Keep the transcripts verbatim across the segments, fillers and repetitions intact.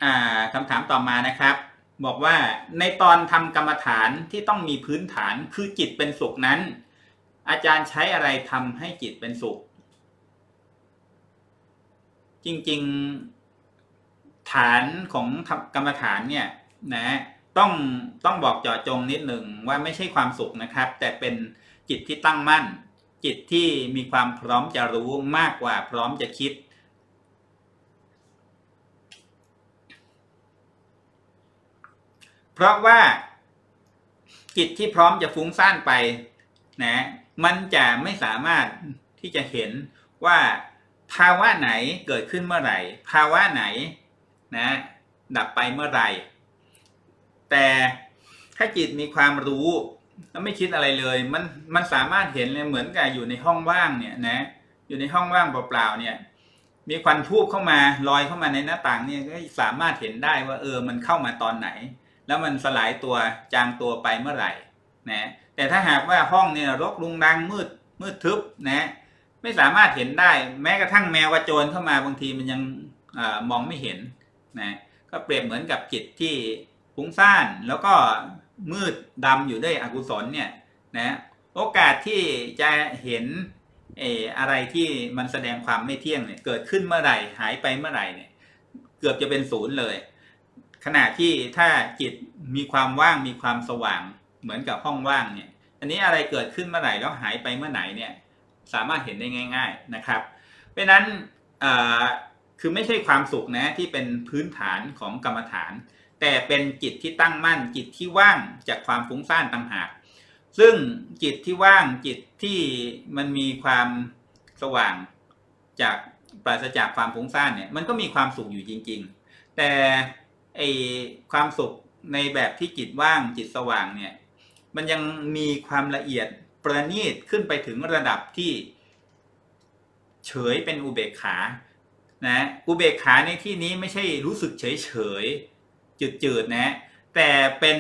คำถามต่อมานะครับบอกว่าในตอนทำกรรมฐานที่ต้องมีพื้นฐานคือจิตเป็นสุขนั้นอาจารย์ใช้อะไรทำให้จิตเป็นสุขจริงๆฐานของกรรมฐานเนี่ยนะต้องต้องบอกเจาะจงนิดหนึ่งว่าไม่ใช่ความสุขนะครับแต่เป็นจิตที่ตั้งมั่นจิตที่มีความพร้อมจะรู้มากกว่าพร้อมจะคิดเพราะว่าจิตที่พร้อมจะฟุ้งซ่านไปนะมันจะไม่สามารถที่จะเห็นว่าภาวะไหนเกิดขึ้นเมื่อไหร่ภาวะไหนนะดับไปเมื่อไหร่แต่ถ้าจิตมีความรู้แล้วไม่คิดอะไรเลยมันมันสามารถเห็นเลยเหมือนกับอยู่ในห้องว่างเนี่ยนะอยู่ในห้องว่างเปล่าๆเนี่ยมีควันทูบเข้ามาลอยเข้ามาในหน้าต่างเนี่ยก็สามารถเห็นได้ว่าเออมันเข้ามาตอนไหนแล้วมันสลายตัวจางตัวไปเมื่อไหร่นะแต่ถ้าหากว่าห้องเนี่ยรกรุงรังมืดมืดทึบนะไม่สามารถเห็นได้แม้กระทั่งแมวกระโจนเข้ามาบางทีมันยังอมองไม่เห็นนะก็เปรียบเหมือนกับจิตที่ฟุ้งซ่านแล้วก็มืดดำอยู่ด้วยอกุศลเนี่ยนะโอกาสที่จะเห็นเอออะไรที่มันแสดงความไม่เที่ยงเนี่ยเกิดขึ้นเมื่อไหร่หายไปเมื่อไหร่เนี่ยเกือบจะเป็นศูนย์เลยขณะที่ถ้าจิตมีความว่างมีความสว่างเหมือนกับห้องว่างเนี่ยอันนี้อะไรเกิดขึ้นเมื่อไหร่แล้วหายไปเมื่อไหร่เนี่ยสามารถเห็นได้ง่ายๆนะครับเพราะนั้นคือไม่ใช่ความสุขนะที่เป็นพื้นฐานของกรรมฐานแต่เป็นจิตที่ตั้งมั่นจิตที่ว่างจากความฟุ้งซ่านต่างหากซึ่งจิตที่ว่างจิตที่มันมีความสว่างจากปราศจากความฟุ้งซ่านเนี่ยมันก็มีความสุขอยู่จริงๆแต่ไอความสุขในแบบที่จิตว่างจิตสว่างเนี่ยมันยังมีความละเอียดประณีตขึ้นไปถึงระดับที่เฉยเป็นอุเบกขานะอุเบกขาในที่นี้ไม่ใช่รู้สึกเฉยเฉยจืดๆนะแต่เป็น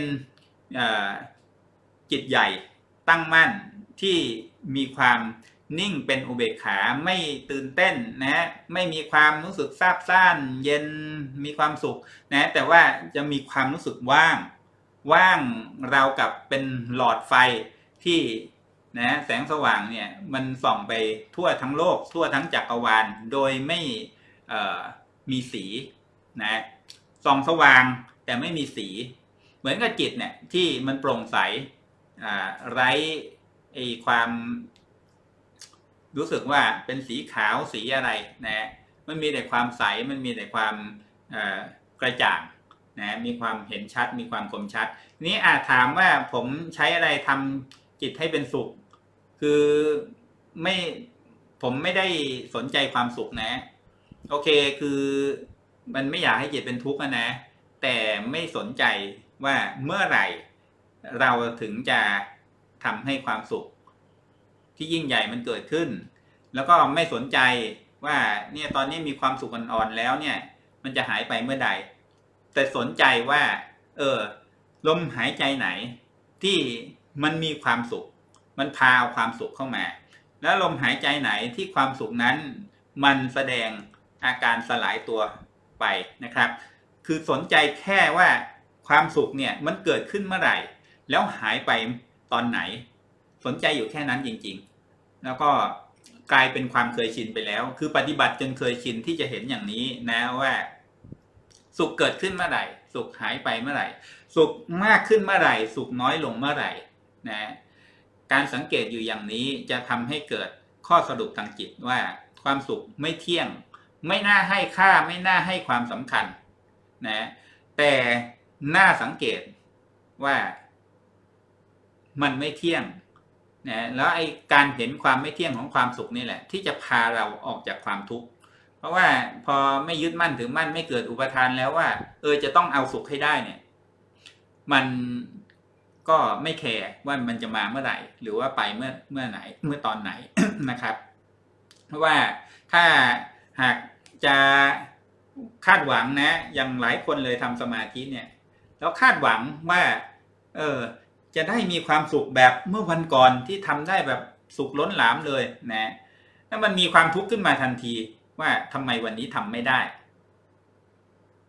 จิตใหญ่ตั้งมั่นที่มีความนิ่งเป็นอุเบกขาไม่ตื่นเต้นนะไม่มีความรู้สึกซาบซ่านเย็นมีความสุขนะแต่ว่าจะมีความรู้สึกว่างว่างราวกับเป็นหลอดไฟที่นะแสงสว่างเนี่ยมันส่องไปทั่วทั้งโลกทั่วทั้งจักรวาลโดยไม่มีสีนะส่องสว่างแต่ไม่มีสีเหมือนกับจิตเนี่ยที่มันโปร่งใสไร้ไอความรู้สึกว่าเป็นสีขาวสีอะไรนะมันมีแต่ความใสมันมีแต่ความกระจ่างนะมีความเห็นชัดมีความคมชัดนี้อาจถามว่าผมใช้อะไรทำจิตให้เป็นสุขคือไม่ผมไม่ได้สนใจความสุขนะโอเคคือมันไม่อยากให้จิตเป็นทุกข์นะแต่ไม่สนใจว่าเมื่อไหร่เราถึงจะทำให้ความสุขที่ยิ่งใหญ่มันเกิดขึ้นแล้วก็ไม่สนใจว่าเนี่ยตอนนี้มีความสุขอ่อนๆแล้วเนี่ยมันจะหายไปเมื่อใดแต่สนใจว่าเออลมหายใจไหนที่มันมีความสุขมันพาเอาความสุขเข้ามาแล้วลมหายใจไหนที่ความสุขนั้นมันแสดงอาการสลายตัวไปนะครับคือสนใจแค่ว่าความสุขเนี่ยมันเกิดขึ้นเมื่อไหร่แล้วหายไปตอนไหนสนใจอยู่แค่นั้นจริงๆแล้วก็กลายเป็นความเคยชินไปแล้วคือปฏิบัติจนเคยชินที่จะเห็นอย่างนี้นะว่าสุขเกิดขึ้นเมื่อไหร่สุขหายไปเมื่อไหร่สุขมากขึ้นเมื่อไหร่สุขน้อยลงเมื่อไหร่นะการสังเกตอยู่อย่างนี้จะทำให้เกิดข้อสรุปทางจิตว่าความสุขไม่เที่ยงไม่น่าให้ค่าไม่น่าให้ความสำคัญนะแต่น่าสังเกตว่ามันไม่เที่ยงนะแล้วไอ้การเห็นความไม่เที่ยงของความสุขนี่แหละที่จะพาเราออกจากความทุกข์เพราะว่าพอไม่ยึดมั่นถือมั่นไม่เกิดอุปทานแล้วว่าเออจะต้องเอาสุขให้ได้เนี่ยมันก็ไม่แคร์ว่ามันจะมาเมื่อไหร่หรือว่าไปเมื่อเมื่อไหนเมื่อตอนไหน นะครับเพราะว่าถ้าหากจะคาดหวังนะอย่างหลายคนเลยทำสมาธิเนี่ยแล้วคาดหวังว่าเออจะได้มีความสุขแบบเมื่อวันก่อนที่ทำได้แบบสุขล้นหลามเลยนะแล้วมันมีความทุกข์ขึ้นมาทันทีว่าทำไมวันนี้ทำไม่ได้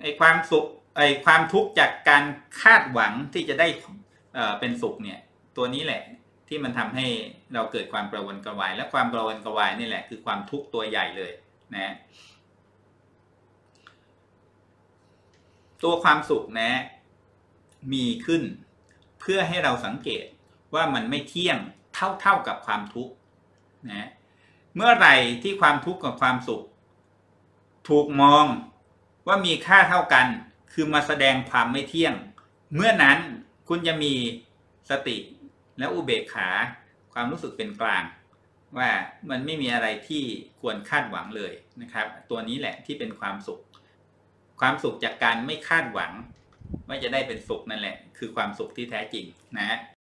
ไอ้ความสุขไอ้ความทุกข์จากการคาดหวังที่จะได้เอ่อเป็นสุขเนี่ยตัวนี้แหละที่มันทำให้เราเกิดความกระวนกระวายและความกระวนกระวายนี่แหละคือความทุกข์ตัวใหญ่เลยนะตัวความสุขนะมีขึ้นเพื่อให้เราสังเกตว่ามันไม่เที่ยงเท่าเท่ากับความทุกข์นะเมื่อไหร่ที่ความทุกข์กับความสุขถูกมองว่ามีค่าเท่ากันคือมาแสดงความไม่เที่ยงเมื่อนั้นคุณจะมีสติและอุเบกขาความรู้สึกเป็นกลางว่ามันไม่มีอะไรที่ควรคาดหวังเลยนะครับตัวนี้แหละที่เป็นความสุขความสุขจากการไม่คาดหวังว่าจะได้เป็นสุขนั่นแหละคือความสุขที่แท้จริงนะ